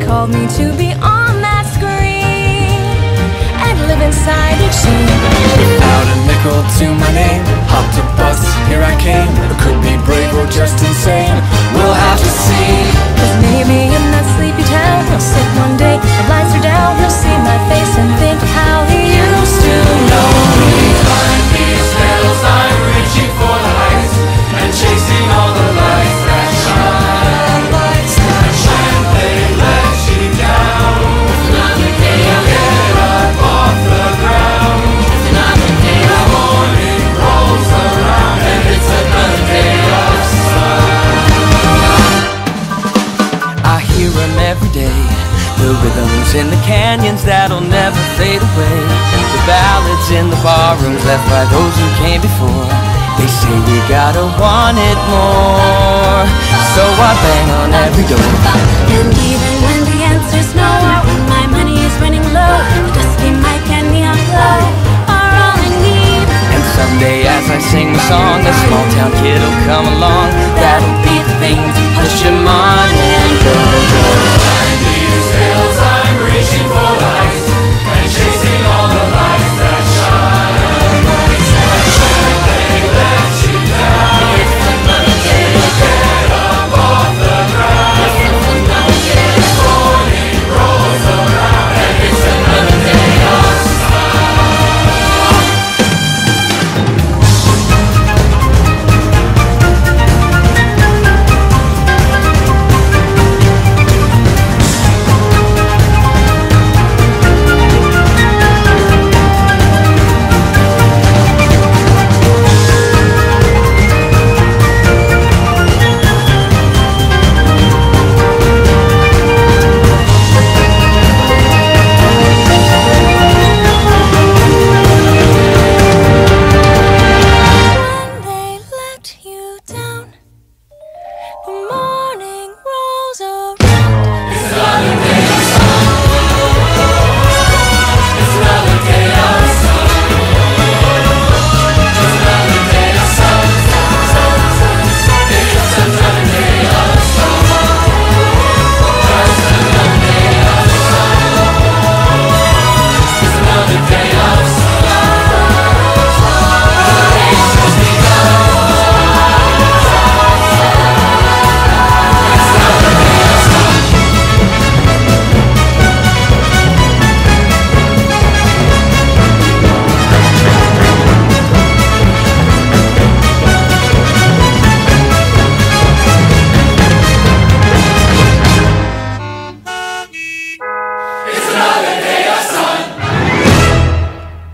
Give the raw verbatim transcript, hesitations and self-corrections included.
called me to be on that screen and live inside each scene. Without a nickel to my name, hopped a bus, here I came. I could be brave or just insane, we'll have to see. 'Cause maybe in that sleepy town he'll sit one day, the lights are down, he'll see my face and think of how he used to know me. Climb these hills, I'm reaching for the heights and chasing all the lights that shine. Lights that shine, they let you down. Get up off the ground. The morning rolls around and it's another day of sun. I hear 'em every day, the rhythms in the canyons that'll never fade away, the ballads in the barrooms left by those who came before. They say we gotta want it more, so I bang on every door. And even when the answer's no, or when my money is running low, the dusty mic and neon glow are all I need. And someday as I sing the song, a small town kid'll come along